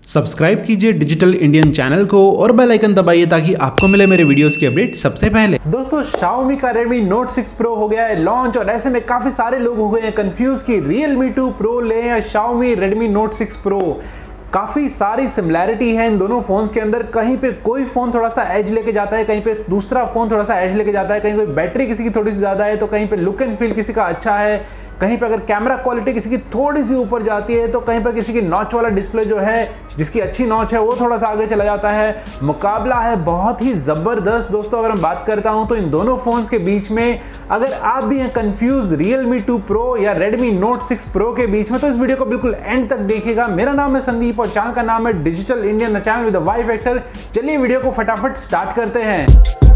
Subscribe कीजिए digital Indian channel को और बेल आइकन दबाइए ताकि आपको मिले मेरे वीडियोस की अपडेट सबसे पहले। दोस्तों Xiaomi का Redmi Note 6 Pro हो गया है लॉन्च और ऐसे में काफी सारे लोग हो गए हैं कंफ्यूज कि Realme 2 Pro लें या Xiaomi Redmi Note 6 Pro। काफ़ी सारी सिमिलैरिटी है इन दोनों फ़ोन्स के अंदर। कहीं पे कोई फ़ोन थोड़ा सा एज लेके जाता है, कहीं पे दूसरा फ़ोन थोड़ा सा एज लेके जाता है, कहीं कोई बैटरी किसी की थोड़ी सी ज़्यादा है तो कहीं पे लुक एंड फील किसी का अच्छा है, कहीं पे अगर कैमरा क्वालिटी किसी की थोड़ी सी ऊपर जाती है तो कहीं पर किसी की नॉच वाला डिस्प्ले जो है जिसकी अच्छी नॉच है वो थोड़ा सा आगे चला जाता है। मुकाबला है बहुत ही ज़बरदस्त दोस्तों। अगर मैं बात करता हूं तो इन दोनों फ़ोन्स के बीच में अगर आप भी हैं कंफ्यूज Realme 2 Pro या Redmi Note 6 Pro के बीच में तो इस वीडियो को बिल्कुल एंड तक देखिएगा। मेरा नाम है संदीप और चैनल का नाम है digital Indian, the channel with the Y factor. चलिए वीडियो को फटाफट स्टार्ट करते हैं।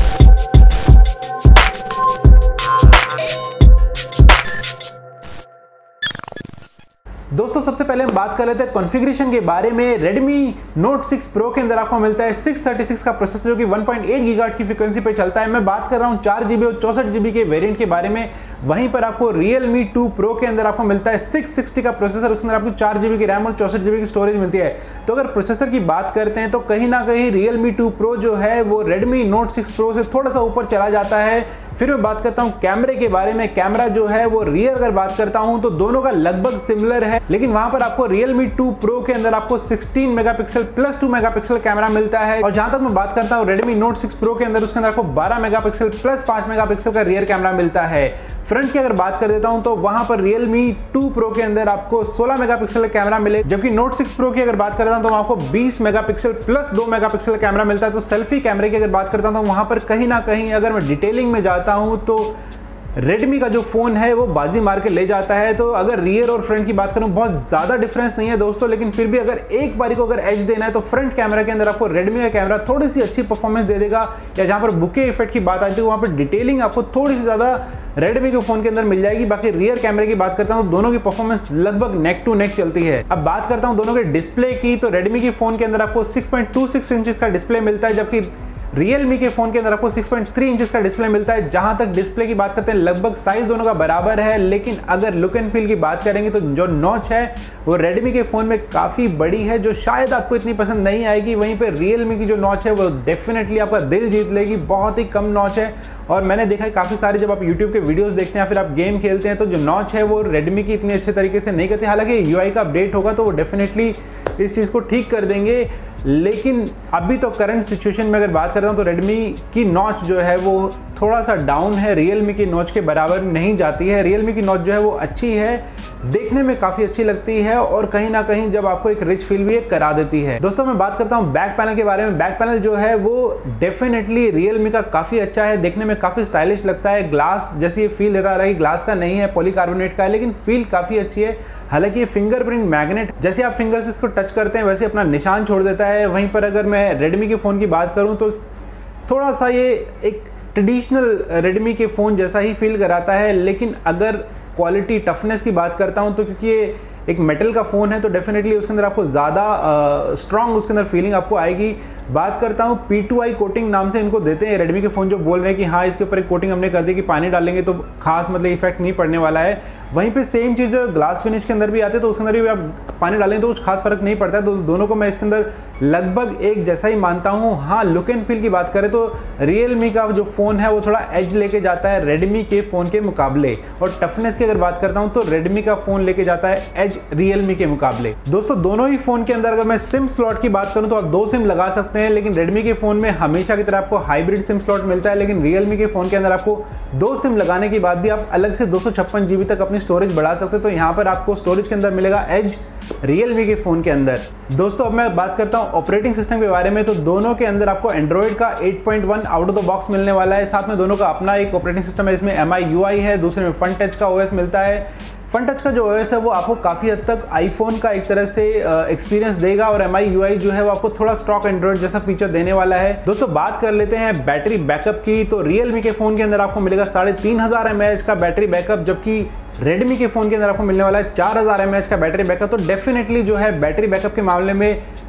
दोस्तों सबसे पहले हम बात कर लेते हैं कॉन्फ़िगरेशन के बारे में। Redmi Note 6 Pro के अंदर आपको मिलता है 636 का प्रोसेसर जो कि 1.8 गीगाहर्ट्ज़ की फ्रीक्वेंसी पे चलता है। मैं बात कर रहा हूँ 4GB और 64GB के वेरिएंट के बारे में। वहीं पर आपको Realme 2 Pro के अंदर आपको मिलता है 660 का प्रोसेसर, उसके अंदर आपको 4GB की रैम और 64GB की स्टोरेज मिलती है। तो अगर प्रोसेसर की बात करते हैं तो कहीं ना कहीं Realme 2 Pro जो है वो Redmi Note 6 Pro से थोड़ा सा ऊपर चला जाता है। फिर मैं बात करता हूं कैमरे के बारे में। कैमरा जो है वो रियर अगर बात करता हूं तो दोनों का लगभग सिमिलर है, लेकिन वहां पर आपको Realme 2 Pro के अंदर आपको 16 मेगापिक्सल प्लस 2 मेगापिक्सल कैमरा मिलता है। और जहां तक मैं बात करता हूं Redmi Note 6 Pro के अंदर उसके अंदर आपको 12 मेगापिक्सल प्लस 5 मेगापिक्सल का रियर कैमरा मिलता है। फ्रंट की अगर बात कर देता हूं तो वहां पर Realme 2 Pro के अंदर आपको 16 मेगापिक्सल का कैमरा मिले, जबकि Note 6 Pro की अगर बात करता हूं तो आपको 20 मेगापिक्सल प्लस 2 मेगापिक्सल का कैमरा मिलता है। तो सेल्फी कैमरे की अगर बात करता हूं तो वहां पर कहीं ना कहीं अगर मैं डिटेलिंग में जाता हूं तो Redmi का जो फ़ोन है वो बाजी मार के ले जाता है। तो अगर रियर और फ्रंट की बात करूं बहुत ज़्यादा डिफरेंस नहीं है दोस्तों, लेकिन फिर भी अगर एक बारी को अगर एज देना है तो फ्रंट कैमरा के अंदर आपको Redmi का कैमरा थोड़ी सी अच्छी परफॉर्मेंस दे देगा। या जहां पर बुके इफेक्ट की बात आती है वहां पर डिटेलिंग आपको थोड़ी सी ज़्यादा Redmi के फ़ोन के अंदर मिल जाएगी। बाकी रियर कैमरे की बात करता हूं तो दोनों की परफॉर्मेंस लगभग नेक टू नेक चलती है। अब बात करता हूं दोनों के डिस्प्ले की तो Redmi के फ़ोन के अंदर आपको 6.26 इंचेस का डिस्प्ले मिलता है, जबकि Realme के फ़ोन के अंदर आपको 6.3 इंचेस का डिस्प्ले मिलता है। जहां तक डिस्प्ले की बात करते हैं लगभग साइज दोनों का बराबर है, लेकिन अगर लुक एंड फील की बात करेंगे तो जो नॉच है वो Redmi के फ़ोन में काफ़ी बड़ी है जो शायद आपको इतनी पसंद नहीं आएगी। वहीं पे Realme की जो नॉच है वो डेफिनेटली आपका दिल जीत लेगी। बहुत ही कम नॉच है और मैंने देखा है काफ़ी सारे जब आप YouTube के वीडियोस देखते हैं फिर आप गेम खेलते हैं तो जो नॉच है वो Redmi की इतनी अच्छे तरीके से नहीं करती। हालांकि UI का अपडेट होगा तो वो डेफिनेटली इस चीज़ को ठीक कर देंगे, लेकिन अभी तो करंट सिचुएशन में अगर बात करता हूँ तो Redmi की नॉच जो है वो थोड़ा सा डाउन है, Realme की नॉच के बराबर नहीं जाती है। Realme की नॉच जो है वो अच्छी है, देखने में काफ़ी अच्छी लगती है और कहीं ना कहीं जब आपको एक रिच फील भी एक करा देती है। दोस्तों मैं बात करता हूँ बैक पैनल के बारे में। बैक पैनल जो है वो डेफिनेटली Realme का काफ़ी अच्छा है, देखने में काफ़ी स्टाइलिश लगता है। ग्लास जैसी फील देता रहा है, ग्लास का नहीं है पॉलीकार्बोनेट का है, लेकिन फील काफ़ी अच्छी है। हालांकि ये फिंगरप्रिंट मैग्नेट जैसे आप फिंगर से इसको टच करते हैं वैसे अपना निशान छोड़ देता है। वहीं पर अगर मैं Redmi के फ़ोन की बात करूं तो थोड़ा सा ये एक ट्रेडिशनल Redmi के फ़ोन जैसा ही फील कराता है, लेकिन अगर क्वालिटी टफनेस की बात करता हूं तो क्योंकि ये एक मेटल का फ़ोन है तो डेफिनेटली उसके अंदर आपको ज़्यादा स्ट्रॉन्ग उसके अंदर फीलिंग आपको आएगी। बात करता हूँ P2i कोटिंग नाम से इनको देते हैं Redmi के फ़ोन, जो बोल रहे हैं कि हाँ इसके ऊपर एक कोटिंग हमने कर दी कि पानी डालेंगे तो खास मतलब इफेक्ट नहीं पड़ने वाला है। वहीं पे सेम चीज़ ग्लास फिनिश के अंदर भी आते हैं तो उसके अंदर भी आप पानी डालेंगे तो कुछ खास फर्क नहीं पड़ता है। तो दोनों को मैं इसके अंदर लगभग एक जैसा ही मानता हूँ। हाँ लुक एंड फील की बात करें तो Realme का जो फ़ोन है वो थोड़ा एज लेके जाता है Redmi के फ़ोन के मुकाबले, और टफनेस की अगर बात करता हूँ तो Redmi का फ़ोन लेके जाता है एज Realme के मुकाबले। दोस्तों दोनों ही फ़ोन के अंदर अगर मैं सिम स्लॉट की बात करूँ तो आप 2 सिम लगा सकते हैं, लेकिन Redmi के फ़ोन में हमेशा की तरह आपको हाइब्रिड सिम स्लॉट मिलता है, लेकिन Realme के फ़ोन के अंदर आपको 2 सिम लगाने के बाद भी आप अलग से 256GB तक अपनी स्टोरेज बढ़ा सकते हैं। तो यहाँ पर आपको स्टोरेज के अंदर मिलेगा एज Realme के फ़ोन के अंदर। दोस्तों अब मैं बात करता हूँ ऑपरेटिंग सिस्टम के बारे में। तो दोनों के अंदर आपको एंड्रॉइड का 8.1 आउट ऑफ द बॉक्स मिलने वाला है। साथ में दोनों का अपना एक ऑपरेटिंग सिस्टम है, इसमें MIUI है, दूसरे में फन टच का OS मिलता है। फन टच का जो OS है वो आपको काफ़ी हद तक आईफोन का एक तरह से एक्सपीरियंस देगा, और MIUI जो है वो आपको थोड़ा स्टॉक एंड्रॉइड जैसा फीचर देने वाला है। दोस्तों बात कर लेते हैं बैटरी बैकअप की। तो Realme के फ़ोन के अंदर आपको मिलेगा 3500 mAh का बैटरी बैकअप, जबकि Redmi के फ़ोन के अंदर आपको मिलने वाला है 4000 mAh का बैटरी बैकअप। तो डेफिनेटली जो है बैटरी बैकअप के मामले में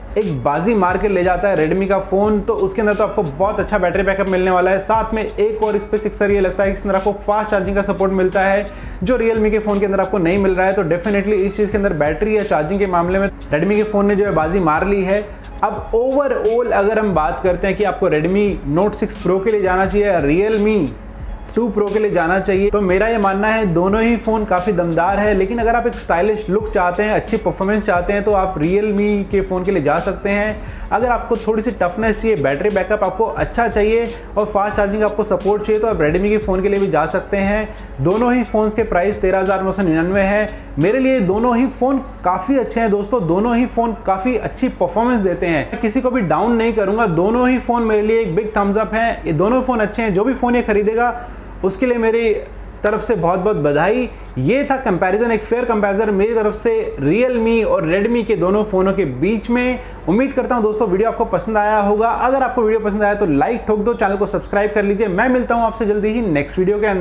एक बाजी मार के ले जाता है रेडमी का फ़ोन, तो उसके अंदर तो आपको बहुत अच्छा बैटरी बैकअप मिलने वाला है। साथ में एक और इस पर सिक्सर ये लगता है कि इसके अंदर आपको फास्ट चार्जिंग का सपोर्ट मिलता है, जो रियलमी के फ़ोन के अंदर आपको नहीं मिल रहा है। तो डेफिनेटली इस चीज़ के अंदर बैटरी या चार्जिंग के मामले में रेडमी के फ़ोन ने जो है बाजी मार ली है। अब ओवरऑल अगर हम बात करते हैं कि आपको रेडमी नोट 6 प्रो के लिए जाना चाहिए, रियलमी 2 प्रो के लिए जाना चाहिए, तो मेरा ये मानना है दोनों ही फ़ोन काफ़ी दमदार है। लेकिन अगर आप एक स्टाइलिश लुक चाहते हैं, अच्छी परफॉर्मेंस चाहते हैं, तो आप रियलमी के फ़ोन के लिए जा सकते हैं। अगर आपको थोड़ी सी टफनेस चाहिए, बैटरी बैकअप आपको अच्छा चाहिए और फास्ट चार्जिंग आपको सपोर्ट चाहिए, तो आप रेडमी के फ़ोन के लिए भी जा सकते हैं। दोनों ही फ़ोन्स के प्राइस 13,999 है। मेरे लिए दोनों ही फ़ोन काफ़ी अच्छे हैं दोस्तों, दोनों ही फ़ोन काफ़ी अच्छी परफॉर्मेंस देते हैं। किसी को भी डाउन नहीं करूँगा, दोनों ही फ़ोन मेरे लिए एक बिग थम्स अप है। ये दोनों फ़ोन अच्छे हैं, जो भी फ़ोन ये खरीदेगा उसके लिए मेरी तरफ से बहुत बहुत बधाई। ये था कंपैरिजन, एक फेयर कंपैरिजन मेरी तरफ से रियलमी और रेडमी के दोनों फ़ोनों के बीच में। उम्मीद करता हूं दोस्तों वीडियो आपको पसंद आया होगा। अगर आपको वीडियो पसंद आया तो लाइक ठोक दो, चैनल को सब्सक्राइब कर लीजिए। मैं मिलता हूं आपसे जल्दी ही नेक्स्ट वीडियो के अंदर।